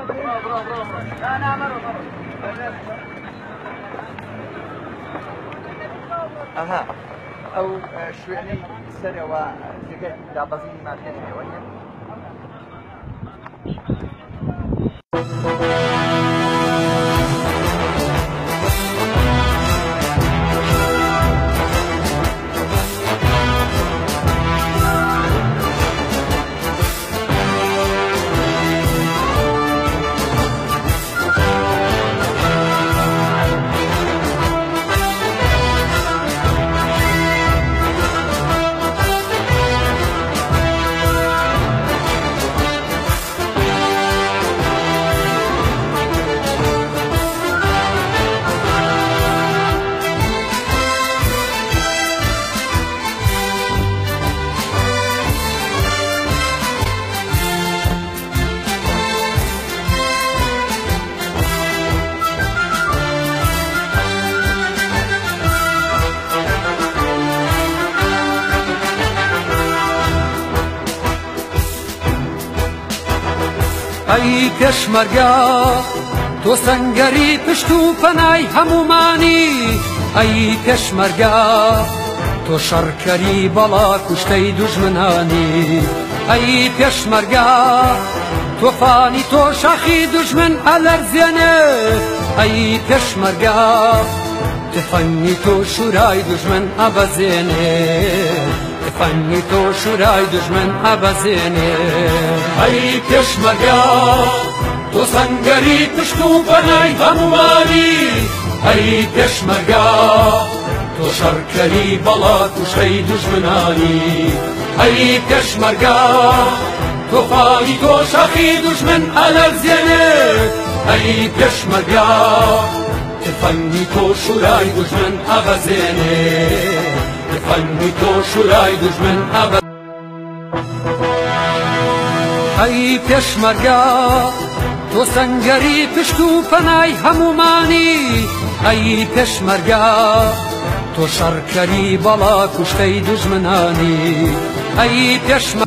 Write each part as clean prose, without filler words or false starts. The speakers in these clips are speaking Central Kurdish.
اها او شوێنەی سەرەوە جگە دابەزینی مارکێتەوە نیە. ئەی پێشمەرگە تۆ سەنگەری پشت و پەنای هەمومانی، ئەی پێشمەرگە تۆ شەڕکەری بەڵا کوشتەی دوژمنانی، ئەی پێشمەرگە تۆ فانی تۆ شاخی دوژمن ئەلەرزێنێ، ئەی پێشمەرگە تفەنی تۆ شورای دوژمن ئەبەزێنێ، تفەنی تۆ شورای دوژمن ئەبەزێنێ. ئەی پێشمەرگە تۆ سەنگەری پشت و پەنای هەمومانی، ئەی پێشمەرگە تۆ شەڕکەری بەڵا کوشتەی دوژمنانی، ئەی پێشمەرگە تۆ فانی تۆ شاخی دوژمن ئەلەرزێنێ، ئەی پێشمەرگە تفەنی تۆ شورای دوژمن ئەبەزێنێ، تفەنی تۆ شورای دوژمن ئەبەزێنێ. ئەی پێشمەرگە تۆ سەنگەری پشت و پەنای هەمومانی، ئەی پێشمەرگە تۆ شەڕکەری بەڵا کوشتەی دوژمنانی، ئەی پێشمەرگە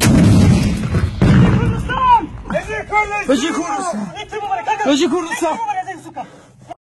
Beci Kurdistan! Beci Kurdistan!